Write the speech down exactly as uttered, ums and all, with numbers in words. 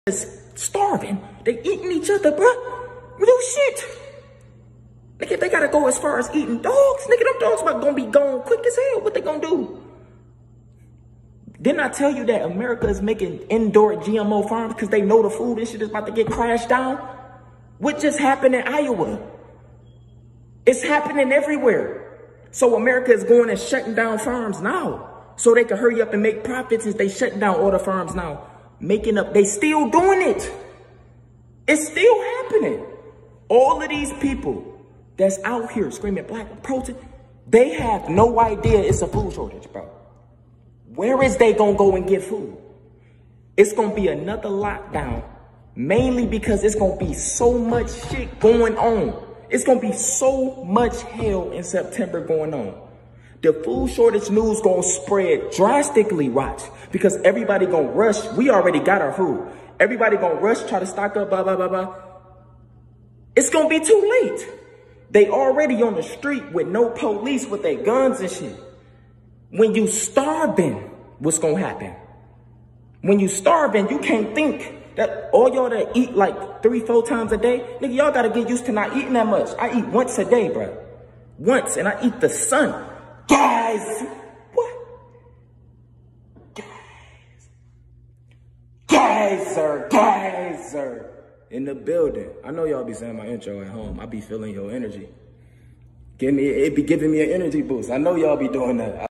starving. They eating each other, bro. Real shit. Nigga, they gotta go as far as eating dogs. Nigga, them dogs about gonna be gone quick as hell. What they gonna do? Didn't I tell you that America is making indoor G M O farms because they know the food and shit is about to get crashed down? What just happened in Iowa? It's happening everywhere. So America is going and shutting down farms now. So they can hurry up and make profits as they shutting down all the farms now. Making up, they still doing it. It's still happening. All of these people that's out here screaming black protest, they have no idea it's a food shortage, bro. Where is they gonna go and get food? It's gonna be another lockdown, mainly because it's gonna be so much shit going on. It's gonna be so much hell in September going on. The food shortage news gonna spread drastically, watch, because everybody gonna rush. We already got our food. Everybody gonna rush, try to stock up, blah, blah, blah, blah. It's gonna be too late. They already on the street with no police with their guns and shit. When you starving, what's gonna happen? When you starving, you can't think that all y'all that eat like three, four times a day, nigga, y'all gotta get used to not eating that much. I eat once a day, bro. Once, and I eat the sun. Guys, what? Guys. Guys, sir, guys, sir. In the building. I know y'all be saying my intro at home. I be feeling your energy. Give me, it be giving me an energy boost. I know y'all be doing that.